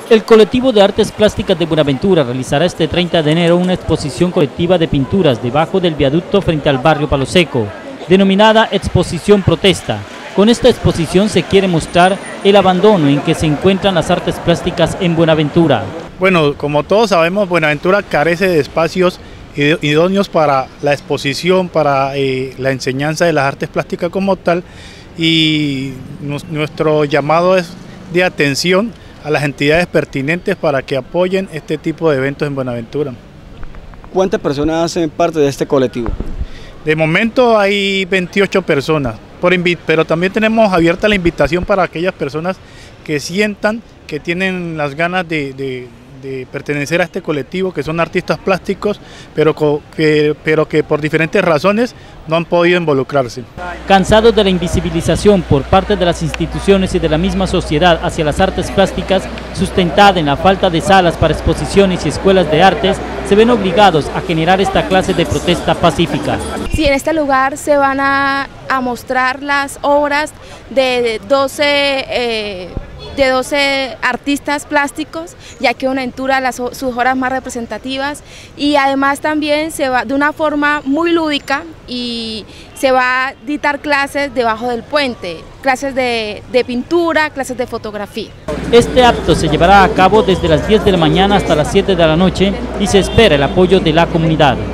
El colectivo de artes plásticas de Buenaventura realizará este 30 de enero una exposición colectiva de pinturas debajo del viaducto frente al barrio Palo Seco, denominada Exposición Protesta. Con esta exposición se quiere mostrar el abandono en que se encuentran las artes plásticas en Buenaventura. Bueno, como todos sabemos, Buenaventura carece de espacios idóneos para la exposición, para la enseñanza de las artes plásticas como tal, y nuestro llamado es de atención a las entidades pertinentes para que apoyen este tipo de eventos en Buenaventura. ¿Cuántas personas hacen parte de este colectivo? De momento hay 28 personas, pero también tenemos abierta la invitación para aquellas personas que sientan que tienen las ganas de pertenecer a este colectivo, que son artistas plásticos, pero que por diferentes razones no han podido involucrarse. Cansados de la invisibilización por parte de las instituciones y de la misma sociedad hacia las artes plásticas, sustentada en la falta de salas para exposiciones y escuelas de artes, se ven obligados a generar esta clase de protesta pacífica. Sí, en este lugar se van a mostrar las obras de 12 artistas plásticos, ya que Buenaventura sus obras más representativas, y además también se va de una forma muy lúdica y se va a dictar clases debajo del puente, clases de pintura, clases de fotografía. Este acto se llevará a cabo desde las 10 de la mañana hasta las 7 de la noche y se espera el apoyo de la comunidad.